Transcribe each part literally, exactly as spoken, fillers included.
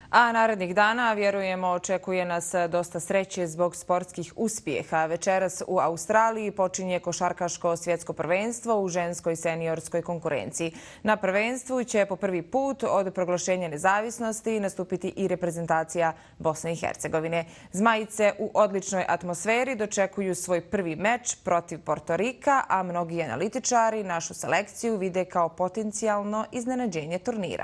A narednih dana, vjerujemo, očekuje nas dosta sreće zbog sportskih uspjeha. Večeras u Australiji počinje košarkaško svjetsko prvenstvo u ženskoj seniorskoj konkurenciji. Na prvenstvu će po prvi put od proglašenja nezavisnosti nastupiti i reprezentacija Bosne i Hercegovine. Zmajice u odličnoj atmosferi dočekuju svoj prvi meč protiv Portorika, a mnogi analitičari našu selekciju vide kao potencijalno iznenađenje turnira.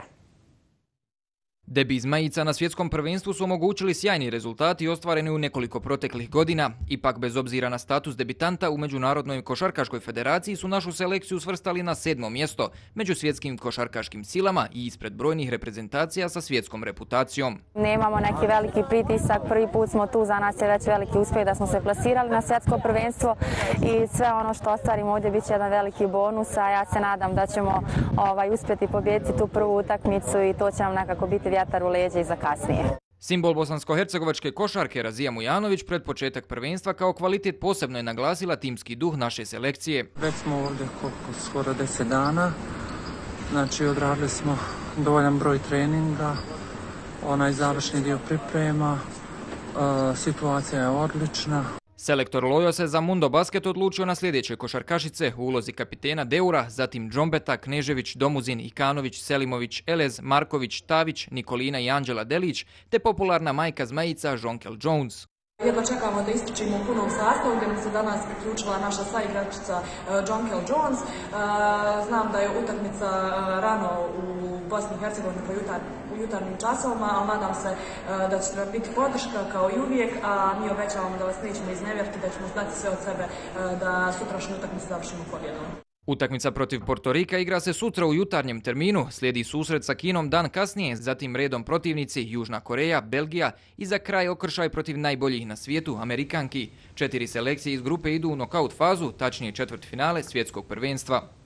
Debi Zmajica na svjetskom prvenstvu su omogućili sjajni rezultati ostvareni u nekoliko proteklih godina. Ipak, bez obzira na status debitanta u Međunarodnoj košarkaškoj federaciji su našu selekciju svrstali na sedmo mjesto među svjetskim košarkaškim silama i ispred brojnih reprezentacija sa svjetskom reputacijom. Nemamo neki veliki pritisak, prvi put smo tu, za nas je već veliki uspjeh da smo se plasirali na svjetsko prvenstvo i sve ono što ostvarimo ovdje bit će jedan veliki bonus, a ja se nadam da ćemo ovaj, uspjeti pobijediti tu prvu utakmicu i to će nam nekako biti vjetar u leđa i za kasnije. Simbol bosansko-hercegovačke košarke Razija Mujanović pred početak prvenstva kao kvalitet posebno je naglasila timski duh naše selekcije. Već smo ovdje koliko, skoro deset dana, znači odradili smo dovoljan broj treninga, onaj završni dio priprema, e, situacija je odlična. Selektor Lojo se za Mundo Basket odlučio na sljedeće košarkašice u ulozi kapitena Deura, zatim Džombeta, Knežević, Domuzin, Ikanović, Selimović, Elez, Marković, Tavić, Nikolina i Anđela Delić, te popularna majka Zmajica Jonkel Jones. Jedva čekamo da ističimo u punom sastavu gdje nam se danas priključila naša saigračica Jonkel Jones. Znam da je utakmica rano u Bosni i Hercegovini u jutarnjim časovima, ali nadam se da će nam biti podrška kao i uvijek, a mi obećavamo da vas nećemo iznevjeriti, da ćemo znati sve od sebe da sutrašnju utakmicu završimo pobjedom. Utakmica protiv Portorika igra se sutra u jutarnjem terminu, slijedi susret sa Kinom dan kasnije, zatim redom protivnici Južna Koreja, Belgija i za kraj okršaj protiv najboljih na svijetu, Amerikanki. Četiri selekcije iz grupe idu u nokaut fazu, tačnije četvrtfinale svjetskog prvenstva.